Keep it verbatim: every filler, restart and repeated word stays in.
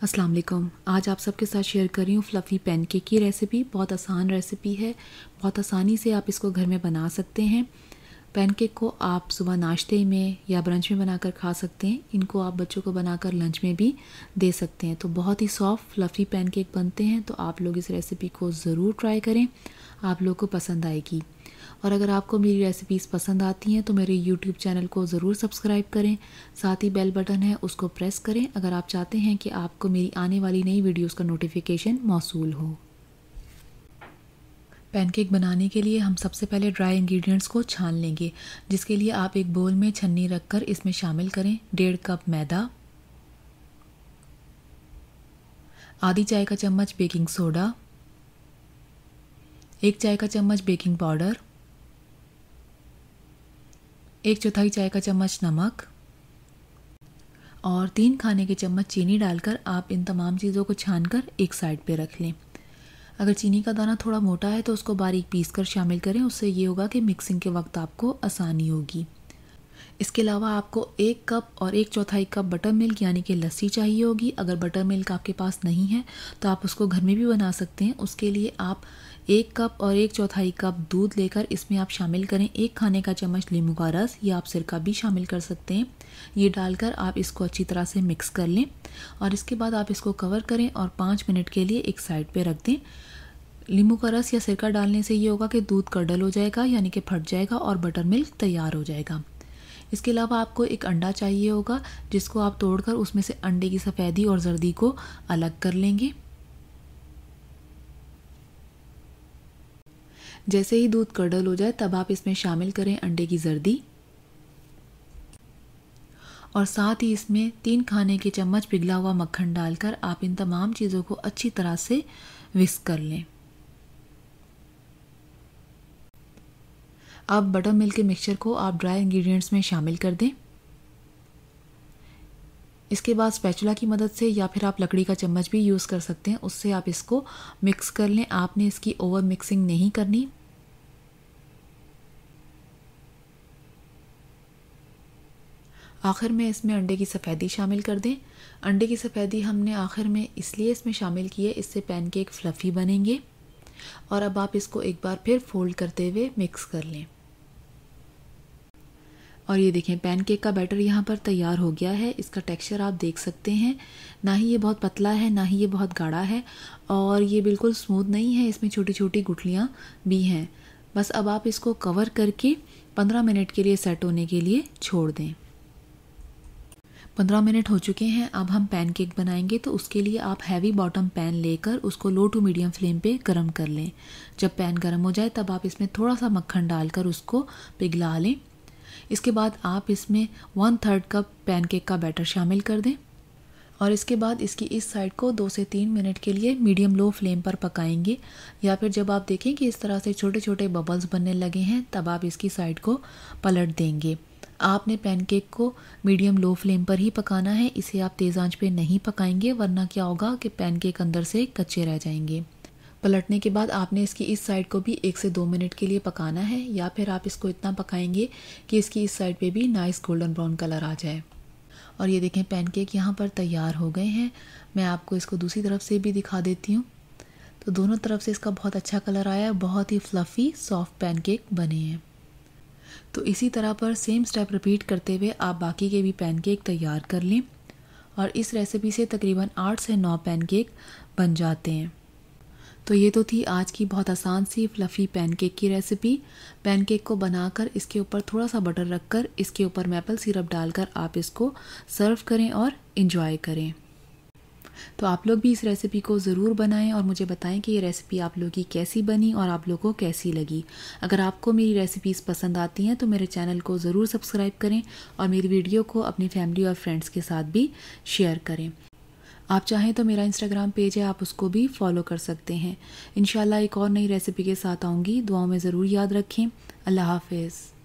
अस्सलाम वालेकुम। आज आप सबके साथ शेयर कर रही हूँ फ्लफ़ी पैनकेक की रेसिपी। बहुत आसान रेसिपी है, बहुत आसानी से आप इसको घर में बना सकते हैं। पैनकेक को आप सुबह नाश्ते में या ब्रंच में बनाकर खा सकते हैं। इनको आप बच्चों को बनाकर लंच में भी दे सकते हैं। तो बहुत ही सॉफ्ट फ्लफ़ी पैनकेक बनते हैं। तो आप लोग इस रेसिपी को ज़रूर ट्राई करें, आप लोग को पसंद आएगी। और अगर आपको मेरी रेसिपीज़ पसंद आती हैं तो मेरे यूट्यूब चैनल को ज़रूर सब्सक्राइब करें। साथ ही बेल बटन है उसको प्रेस करें अगर आप चाहते हैं कि आपको मेरी आने वाली नई वीडियोस का नोटिफिकेशन मौसूल हो। पैनकेक बनाने के लिए हम सबसे पहले ड्राई इंग्रेडिएंट्स को छान लेंगे, जिसके लिए आप एक बोल में छन्नी रखकर इसमें शामिल करें डेढ़ कप मैदा, आधी चाय का चम्मच बेकिंग सोडा, एक चाय का चम्मच बेकिंग पाउडर, एक चौथाई चाय का चम्मच नमक और तीन खाने के चम्मच चीनी डालकर आप इन तमाम चीज़ों को छानकर एक साइड पे रख लें। अगर चीनी का दाना थोड़ा मोटा है तो उसको बारीक पीस कर शामिल करें, उससे ये होगा कि मिक्सिंग के वक्त आपको आसानी होगी। इसके अलावा आपको एक कप और एक चौथाई कप बटर मिल्क यानी कि लस्सी चाहिए होगी। अगर बटर मिल्क आपके पास नहीं है तो आप उसको घर में भी बना सकते हैं। उसके लिए आप एक कप और एक चौथाई कप दूध लेकर इसमें आप शामिल करें एक खाने का चम्मच नींबू का रस, या आप सिरका भी शामिल कर सकते हैं। ये डालकर आप इसको अच्छी तरह से मिक्स कर लें और इसके बाद आप इसको कवर करें और पाँच मिनट के लिए एक साइड पे रख दें। नींबू का रस या सिरका डालने से ये होगा कि दूध कडल हो जाएगा यानी कि फट जाएगा और बटर मिल्क तैयार हो जाएगा। इसके अलावा आपको एक अंडा चाहिए होगा, जिसको आप तोड़कर उसमें से अंडे की सफ़ेदी और जर्दी को अलग कर लेंगे। जैसे ही दूध कडल हो जाए तब आप इसमें शामिल करें अंडे की जर्दी और साथ ही इसमें तीन खाने के चम्मच पिघला हुआ मक्खन डालकर आप इन तमाम चीज़ों को अच्छी तरह से विस्क कर लें। अब बटर मिल्क के मिक्सचर को आप ड्राई इंग्रेडिएंट्स में शामिल कर दें। इसके बाद स्पैचुला की मदद से या फिर आप लकड़ी का चम्मच भी यूज़ कर सकते हैं, उससे आप इसको मिक्स कर लें। आपने इसकी ओवर मिक्सिंग नहीं करनी। आखिर में इसमें अंडे की सफ़ेदी शामिल कर दें। अंडे की सफ़ेदी हमने आखिर में इसलिए इसमें शामिल की है, इससे पैनकेक फ्लफ़ी बनेंगे। और अब आप इसको एक बार फिर फोल्ड करते हुए मिक्स कर लें। और ये देखें पैनकेक का बैटर यहाँ पर तैयार हो गया है। इसका टेक्सचर आप देख सकते हैं, ना ही ये बहुत पतला है ना ही ये बहुत गाढ़ा है और ये बिल्कुल स्मूथ नहीं है, इसमें छोटी छोटी गुठलियाँ भी हैं। बस अब आप इसको कवर करके पंद्रह मिनट के लिए सेट होने के लिए छोड़ दें। पंद्रह मिनट हो चुके हैं। अब हम पैनकेक बनाएंगे तो उसके लिए आप हैवी बॉटम पैन लेकर उसको लो टू मीडियम फ्लेम पे गरम कर लें। जब पैन गरम हो जाए तब आप इसमें थोड़ा सा मक्खन डालकर उसको पिघला लें। इसके बाद आप इसमें वन थर्ड कप पैनकेक का बैटर शामिल कर दें और इसके बाद इसकी इस साइड को दो से तीन मिनट के लिए मीडियम लो फ्लेम पर पकाएंगे। या फिर जब आप देखें कि इस तरह से छोटे छोटे बबल्स बनने लगे हैं तब आप इसकी साइड को पलट देंगे। आपने पैनकेक को मीडियम लो फ्लेम पर ही पकाना है, इसे आप तेज़ आंच पे नहीं पकाएंगे, वरना क्या होगा कि पैनकेक अंदर से कच्चे रह जाएंगे। पलटने के बाद आपने इसकी इस साइड को भी एक से दो मिनट के लिए पकाना है, या फिर आप इसको इतना पकाएंगे कि इसकी इस साइड पे भी नाइस गोल्डन ब्राउन कलर आ जाए। और ये देखें पैनकेक यहाँ पर तैयार हो गए हैं। मैं आपको इसको दूसरी तरफ से भी दिखा देती हूँ। तो दोनों तरफ से इसका बहुत अच्छा कलर आया है, बहुत ही फ्लफ़ी सॉफ्ट पैनकेक बने हैं। तो इसी तरह पर सेम स्टेप रिपीट करते हुए आप बाकी के भी पैनकेक तैयार कर लें और इस रेसिपी से तकरीबन आठ से नौ पैनकेक बन जाते हैं। तो ये तो थी आज की बहुत आसान सी फ्लफ़ी पैनकेक की रेसिपी। पैनकेक को बनाकर इसके ऊपर थोड़ा सा बटर रखकर इसके ऊपर मैपल सिरप डालकर आप इसको सर्व करें और इन्जॉय करें। तो आप लोग भी इस रेसिपी को ज़रूर बनाएं और मुझे बताएं कि ये रेसिपी आप लोगों की कैसी बनी और आप लोगों को कैसी लगी। अगर आपको मेरी रेसिपीज़ पसंद आती हैं तो मेरे चैनल को ज़रूर सब्सक्राइब करें और मेरी वीडियो को अपनी फैमिली और फ्रेंड्स के साथ भी शेयर करें। आप चाहें तो मेरा इंस्टाग्राम पेज है, आप उसको भी फॉलो कर सकते हैं। इंशाल्लाह एक और नई रेसिपी के साथ आऊँगी। दुआओं में ज़रूर याद रखें। अल्लाह हाफ़िज़।